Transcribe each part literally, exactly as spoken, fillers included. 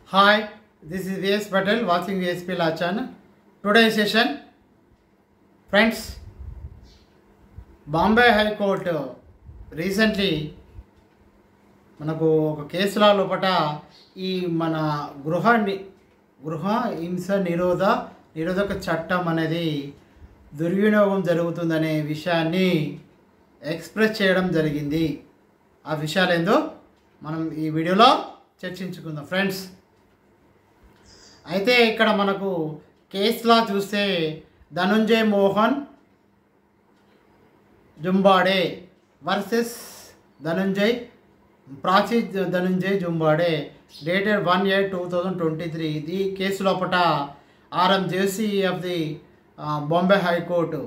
Hi, this is V S.Patel watching V S.Patel channel. Today's session, friends, Bombay High Court recently మనకు ఒక కేసుల లోపట ఈ మన గృహ గృహ హింస నిరోధ నిరోధక చట్టం అనేది దుర్వినియోగం జరుగుతుందనే విషయాన్ని ఎక్స్ప్రెస్ చేయడం జరిగింది. ఆ విషయాలు ఏందో మనం ఈ వీడియోలో చర్చించుకుందాం ఫ్రెండ్స్. అయితే ఇక్కడ మనకు కేసులా చూస్తే Dhananjay Mohan Jumbade versus Dhananjay Prachi Dhananjay Jumbade dated one eight two thousand twenty three ఇది కేసు లోపట RM JC of the Bombay high court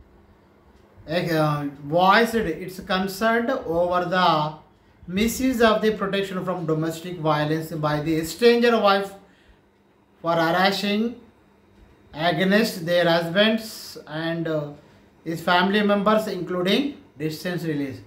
voiced its concerned over the misuse of the protection from domestic violence by the stranger wife for harassing against their husbands and uh, his family members including distance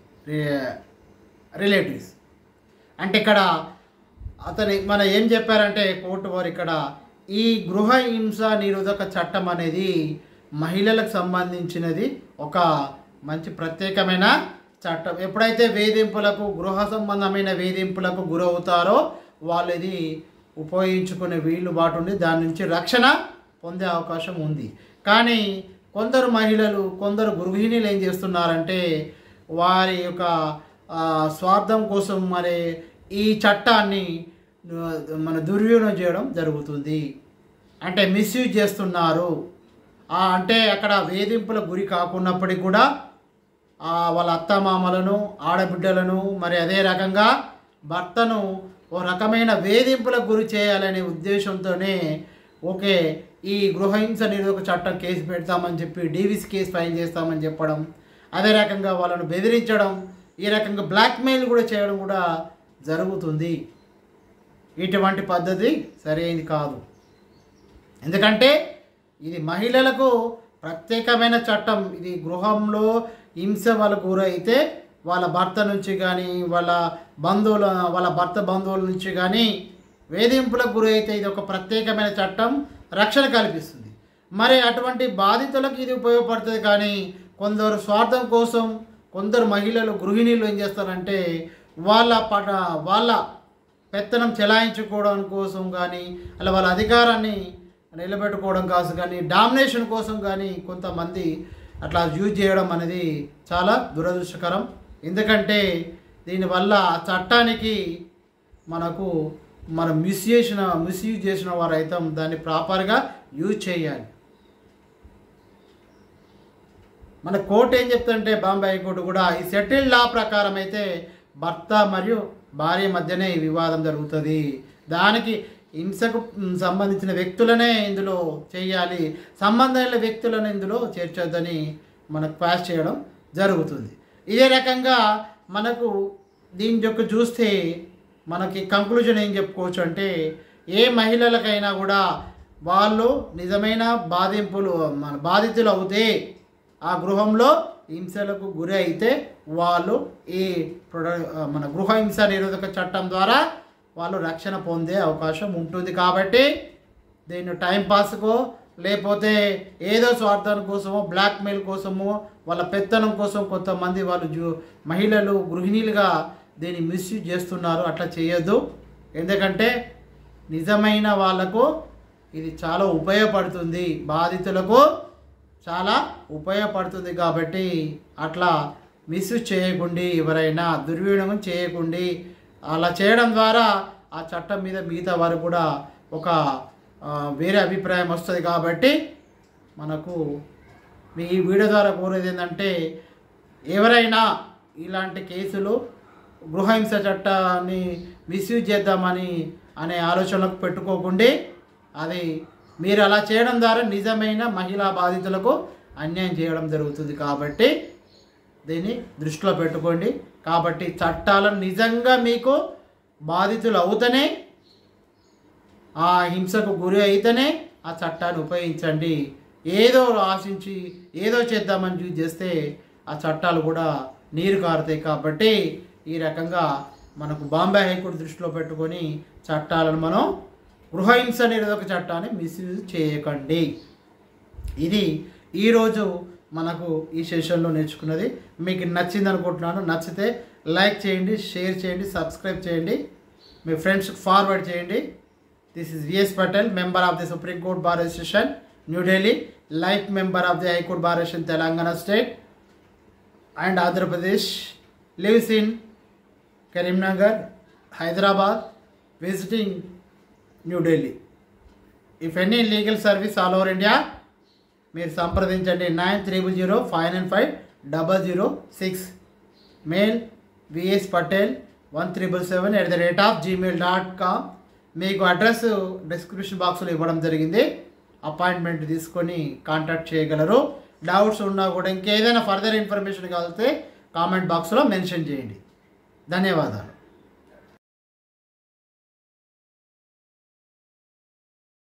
relatives. అంటే ఇక్కడ అతని మన ఏం చెప్పారంటే court వారు ఇక్కడ ఈ గృహ హింస నిరోధక చట్టం అనేది మహిళలకు సంబంధించినది ఒక మంచి ప్రత్యేకమైన చట్టం. ఎప్పుడైతే వేధింపులకు గృహ సంబంధమైన వేధింపులకు గురవుతారో వాళ్ళు ఇది ఉపయోగించుకునే వీలు బాటు ఉంది, దాని నుంచి రక్షణ పొందే అవకాశం ఉంది. కానీ కొందరు మహిళలు కొందరు గృహిణీలు ఏం చేస్తున్నారంటే వారి యొక్క స్వార్థం కోసం మరి ఈ చట్టాన్ని మన దుర్వినియోగం చేయడం జరుగుతుంది, అంటే మిస్యూజ్ చేస్తున్నారు. అంటే అక్కడ వేధింపులకు గురి కాకున్నప్పటికీ కూడా వాళ్ళ అత్తమామలను ఆడబిడ్డలను మరి అదే రకంగా భర్తను ఓ రకమైన వేధింపులకు గురి చేయాలనే ఉద్దేశంతోనే ఓకే ఈ గృహహింస నిరోధక చట్టం కేసు పెడతామని చెప్పి డీవీసీ కేసు ఫైల్ చేస్తామని చెప్పడం, అదే రకంగా వాళ్ళను బెదిరించడం, ఈ రకంగా బ్లాక్మెయిల్ కూడా చేయడం కూడా జరుగుతుంది. ఇటువంటి పద్ధతి సరైనది కాదు. ఎందుకంటే ఇది మహిళలకు ప్రత్యేకమైన చట్టం. ఇది గృహంలో హింస వాళ్ళకు గురైతే వాళ్ళ భర్త నుంచి కానీ వాళ్ళ బంధువుల వాళ్ళ భర్త బంధువుల నుంచి కానీ వేధింపులకు గురైతే ఇది ఒక ప్రత్యేకమైన చట్టం రక్షణ కల్పిస్తుంది. మరి అటువంటి బాధితులకు ఇది ఉపయోగపడుతుంది. కానీ కొందరు స్వార్థం కోసం కొందరు మహిళలు గృహిణీలు ఏం చేస్తారంటే వాళ్ళ పట వాళ్ళ పెత్తనం చెలాయించుకోవడం కోసం కానీ అలా వాళ్ళ అధికారాన్ని నిలబెట్టుకోవడం కోసం కానీ డామినేషన్ కోసం కానీ కొంతమంది అట్లా యూజ్ చేయడం అనేది చాలా దురదృష్టకరం. ఎందుకంటే దీనివల్ల చట్టానికి మనకు మనం మిస్ చేసిన మిస్యూజ్ చేసిన వారు అయితే దాన్ని ప్రాపర్గా యూజ్ చేయాలి. మన కోర్టు ఏం చెప్తుంటే బాంబే హైకోర్టు కూడా ఈ సెటిల్ లా ప్రకారం అయితే భర్త మరియు భార్య మధ్యనే ఈ వివాదం జరుగుతుంది. దానికి హింసకు సంబంధించిన వ్యక్తులనే ఇందులో చేయాలి, సంబంధమైన వ్యక్తులను ఇందులో చేర్చొద్దని మనకు పాస్ చేయడం జరుగుతుంది. ఇదే రకంగా మనకు దీని యొక్క చూస్తే మనకి కంక్లూజన్ ఏం చెప్పుకోవచ్చు అంటే ఏ మహిళలకైనా కూడా వాళ్ళు నిజమైన బాధింపులు మన బాధితులు అవుతే ఆ గృహంలో హింసలకు గురి అయితే వాళ్ళు ఈ మన గృహ హింస నిరోధక చట్టం ద్వారా వాళ్ళు రక్షణ పొందే అవకాశం ఉంటుంది. కాబట్టి దీన్ని టైంపాస్కో లేకపోతే ఏదో స్వార్థం కోసమో బ్లాక్మెయిల్ కోసమో వాళ్ళ పెత్తనం కోసం కొంతమంది వాళ్ళు జూ మహిళలు గృహిణీలుగా దీన్ని మిస్యూజ్ చేస్తున్నారు. అట్లా చేయొద్దు. ఎందుకంటే నిజమైన వాళ్ళకు ఇది చాలా ఉపయోగపడుతుంది, బాధితులకు చాలా ఉపయోగపడుతుంది. కాబట్టి అట్లా మిస్యూజ్ చేయకుండా ఎవరైనా దుర్వినియోగం చేయకుండా అలా చేయడం ద్వారా ఆ చట్టం మీద మిగతా వారు కూడా ఒక వేరే అభిప్రాయం వస్తుంది. కాబట్టి మనకు మీ ఈ వీడియో ద్వారా కోరేది ఏంటంటే ఎవరైనా ఇలాంటి కేసులు గృహహింస చట్టాన్ని మిస్యూజ్ చేద్దామని అనే ఆలోచనలకు పెట్టుకోకుండా అది మీరు అలా చేయడం ద్వారా నిజమైన మహిళా బాధితులకు అన్యాయం చేయడం జరుగుతుంది. కాబట్టి దీన్ని దృష్టిలో పెట్టుకోండి. కాబట్టి చట్టాలను నిజంగా మీకు బాధితులు అవుతనే ఆ హింసకు గురి అయితేనే ఆ చట్టాన్ని ఉపయోగించండి. ఏదో ఆశించి ఏదో చేద్దామని చూసి చేస్తే ఆ చట్టాలు కూడా నీరు కారుతాయి. కాబట్టి ఈ రకంగా మనకు బాంబే హైకోర్టు దృష్టిలో పెట్టుకొని చట్టాలను మనం గృహహింస నిరోధక చట్టాన్ని మిస్యూజ్ చేయకండి. ఇది ఈరోజు మనకు ఈ సెషన్లో నేర్చుకున్నది. మీకు నచ్చింది అనుకుంటున్నాను. నచ్చితే లైక్ చేయండి, షేర్ చేయండి, సబ్స్క్రైబ్ చేయండి, మీ ఫ్రెండ్స్కి ఫార్వర్డ్ చేయండి. This is V S Patel, member of the Supreme Court Bar Association, New Delhi, life member of the High Court Bar Association, Telangana State and Andhra Pradesh, lives in Karimnagar, Hyderabad, visiting New Delhi. If any legal service all over India, మీరు సంప్రదించండి nine triple zero five nine five double zero six. Mail V S Patel one triple seven at the rate of Gmail dot com. మీకు address description బాక్స్లో ఇవ్వడం జరిగింది. Appointment తీసుకొని contact చేయగలరు. Doubts ఉన్నా కూడా ఇంకేదైనా ఫర్దర్ ఇన్ఫర్మేషన్ కావాలితే కామెంట్ బాక్స్లో మెన్షన్ చేయండి. ధన్యవాదాలు.